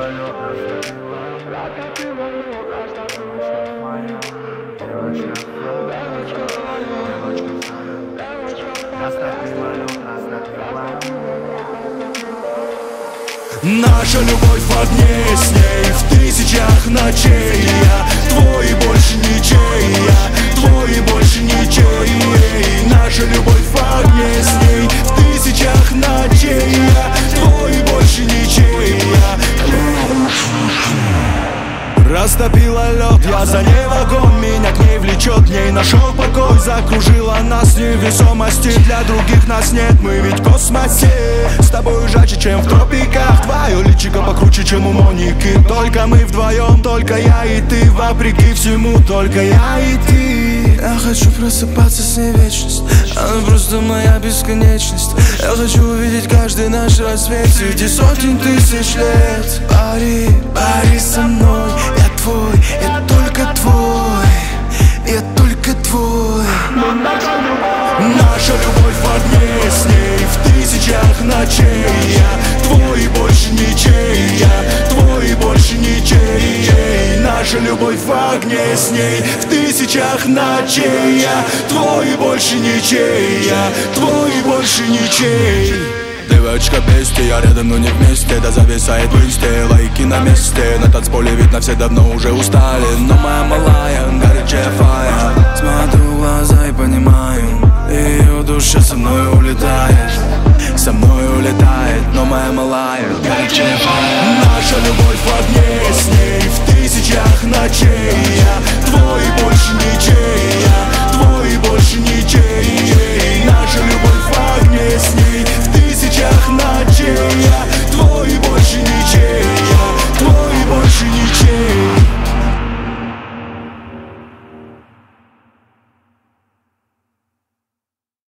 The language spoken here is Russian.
лед, растопила девочка моя, девочка растопила лед, растопила. Наша любовь в огне, с ней в тысячах ночей. Я твой и больше ничей, я твой и больше ничей. Наша любовь в огне, с ней в тысячах ночей. Я твой и больше ничей, растопила лед, я за ней в огонь, меня к ней влечет, в ней нашел покой. Закружила нас невесомости, для других нас нет, мы ведь в космосе. С тобой жарче, чем в тропиках, твое личико покруче, чем у Моники. Только мы вдвоем, только я и ты, вопреки всему, только я и ты. Я хочу просыпаться с ней вечность, она просто моя бесконечность. Я хочу увидеть каждый наш рассвет среди сотен тысяч лет. Пари, пари со мной, я твой, я только твой, я только твой. Наша любовь в огне, с ней в тысячах ночей. Я твой и больше ничей, я твой и больше ничей. Наша любовь в огне, с ней в тысячах ночей. Я твой и больше ничей, я твой и больше ничей. Девочка бести, я рядом, но не вместе. Да зависает в инсте, лайки на месте. На танцполе видно, все давно уже устали. Но моя малая, горячая фая. Смотрю в глаза и понимаю, ее душа со мной улетает.